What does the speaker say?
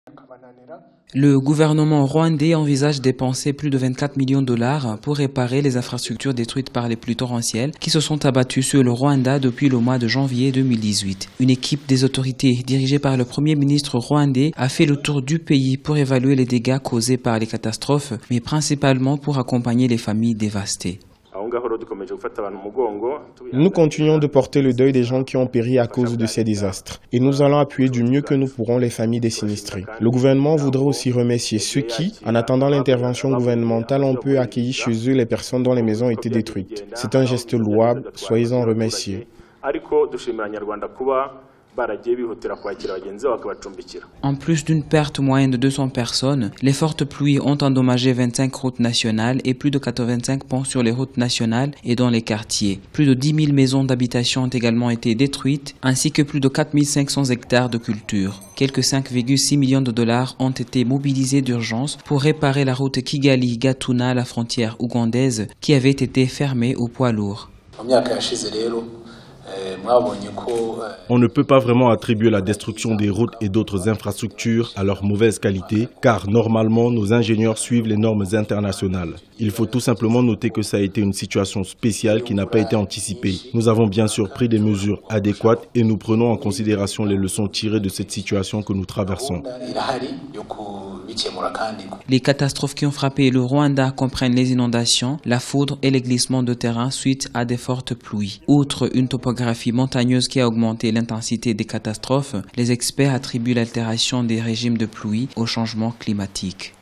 Le gouvernement rwandais envisage de dépenser plus de 24 millions de dollars pour réparer les infrastructures détruites par les pluies torrentielles qui se sont abattues sur le Rwanda depuis le mois de janvier 2018. Une équipe des autorités dirigée par le premier ministre rwandais a fait le tour du pays pour évaluer les dégâts causés par les catastrophes, mais principalement pour accompagner les familles dévastées. Nous continuons de porter le deuil des gens qui ont péri à cause de ces désastres et nous allons appuyer du mieux que nous pourrons les familles des sinistrés. Le gouvernement voudrait aussi remercier ceux qui, en attendant l'intervention gouvernementale, ont pu accueillir chez eux les personnes dont les maisons étaient détruites. C'est un geste louable, soyez-en remerciés. En plus d'une perte moyenne de 200 personnes, les fortes pluies ont endommagé 25 routes nationales et plus de 85 ponts sur les routes nationales et dans les quartiers. Plus de 10 000 maisons d'habitation ont également été détruites, ainsi que plus de 4 500 hectares de culture. Quelques 5,6 millions de dollars ont été mobilisés d'urgence pour réparer la route Kigali-Gatuna à la frontière ougandaise qui avait été fermée aux poids lourds. On ne peut pas vraiment attribuer la destruction des routes et d'autres infrastructures à leur mauvaise qualité, car normalement nos ingénieurs suivent les normes internationales. Il faut tout simplement noter que ça a été une situation spéciale qui n'a pas été anticipée. Nous avons bien sûr pris des mesures adéquates et nous prenons en considération les leçons tirées de cette situation que nous traversons. Les catastrophes qui ont frappé le Rwanda comprennent les inondations, la foudre et les glissements de terrain suite à des fortes pluies. Outre une topographie montagneuse qui a augmenté l'intensité des catastrophes, les experts attribuent l'altération des régimes de pluie au changement climatique.